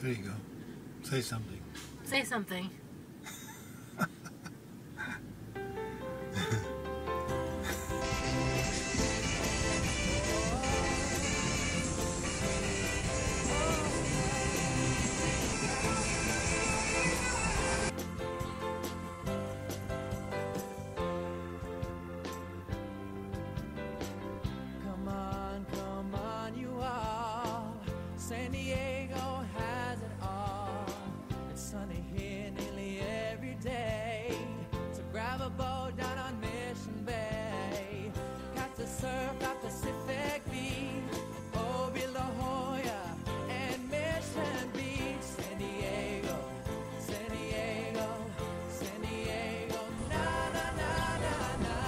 There you go. Say something. Say something. Come on, you all. San Diego has it all. It's sunny here nearly every day. So grab a boat down on Mission Bay. Catch the surf at Pacific Beach. Oh, La Jolla and Mission Beach. San Diego, San Diego, San Diego. Na na na na na.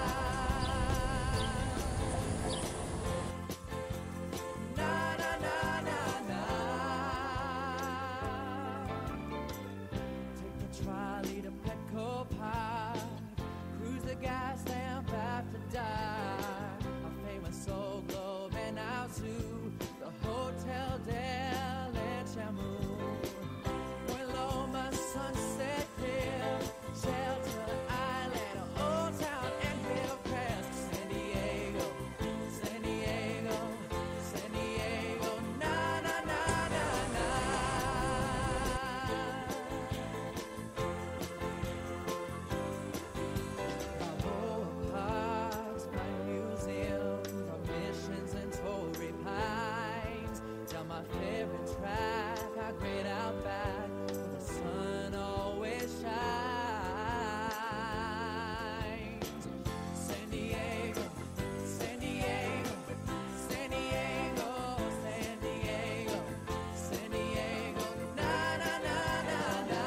Na na na na na. Take the trolley to Petco Park. Cruise the Gaslamp after dark. Our famous Soul Globe and out to the Hotel Del Chamu. Point Loma, Sunset Pier, Shelter Island, Old Town and Hillcrest. San Diego, San Diego, San Diego. Na na na na na. Balboa Parks, Maritime Museum, from missions and Torrey Pines. Down my favorite track, how great out back, where the sun always shines. San Diego, San Diego, San Diego, San Diego, San Diego. Na na na na na.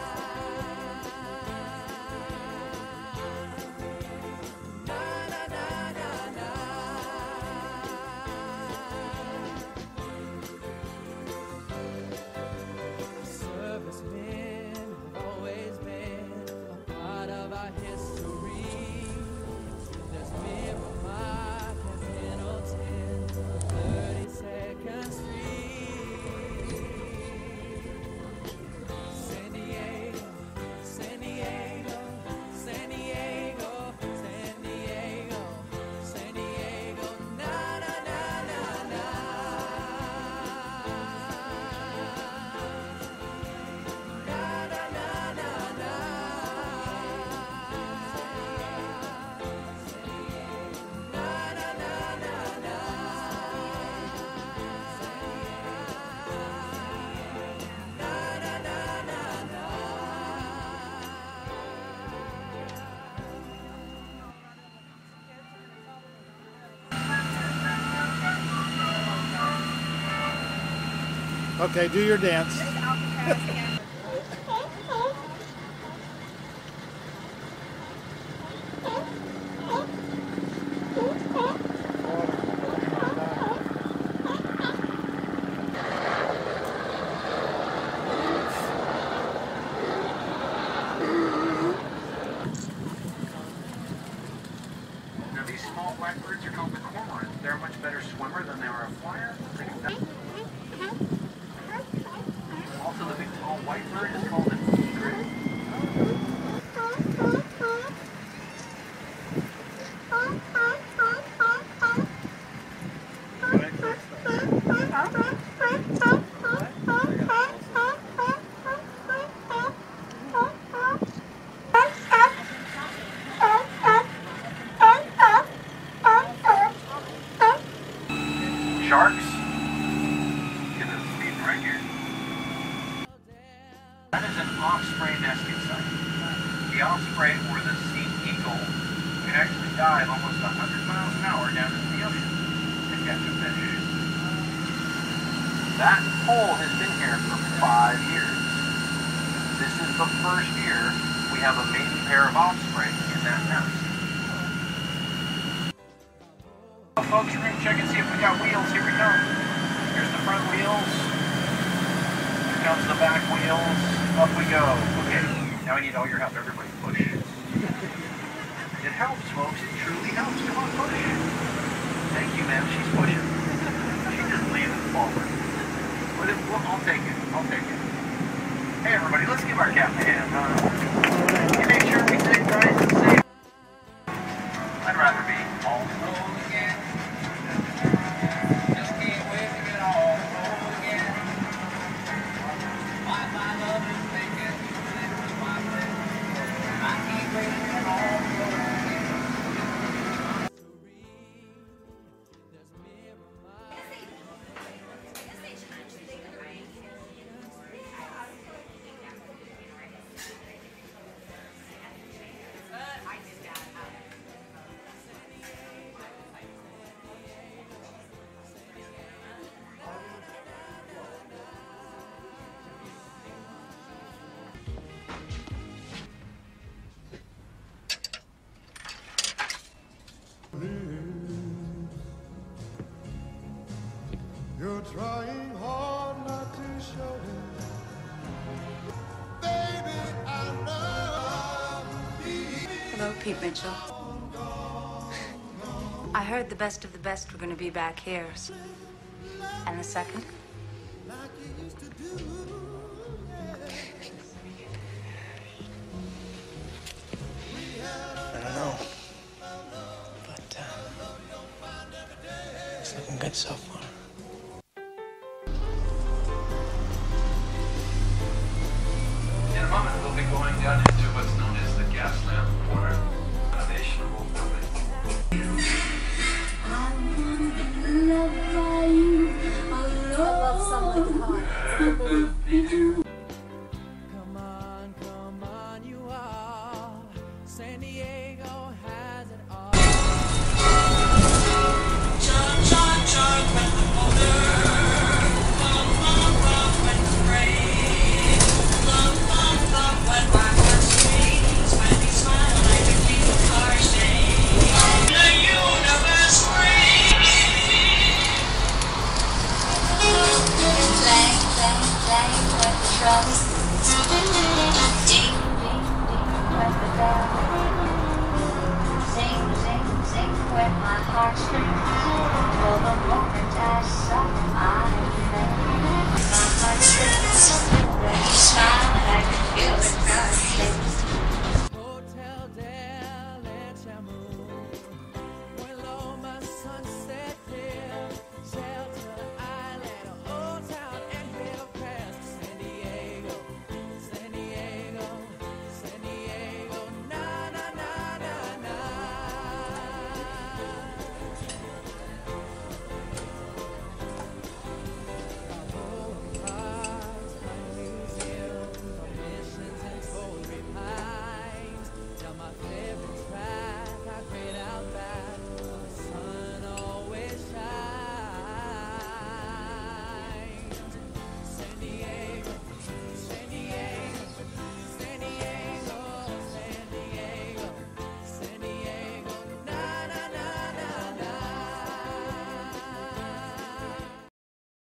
Na na na na na. Servicemen have always been a part of our history. There's Miramar and Pendleton, 32nd Street. San Diego, San Diego, San Diego, San Diego, San Diego. Na na na na na. Na na na na na. Na na na na na. Na na na na na. Okay, do your dance. Now these small blackbirds are called the cormorants. They're a much better swimmer than they are a flyer. Also, the big tall white bird is called an egret. Sharks. Get this speed right here. That is an osprey nesting site. The osprey, or the sea eagle, can actually dive almost 100 miles an hour down into the ocean to catch a fish. That hole has been here for 5 years. This is the first year we have a maiden pair of osprey in that nest. Well, folks, we're going to check and see if we got wheels. Here we come. Here's the front wheels. Here comes the back wheels. Up we go. Okay, now I need all your help. Everybody push. It helps, folks. It truly helps. Come on, push. Thank you, ma'am. She's pushing. She just leaning forward. But I'll take it. I'll take You're trying hard not to show it. Baby, I know. Hello, Pete Mitchell. I heard the best of the best were going to be back here. And the second? I don't know. But, it's looking good so far. In a moment, we'll be going down into what's known as the Gaslamp, or foundation of old building. I love someone hot.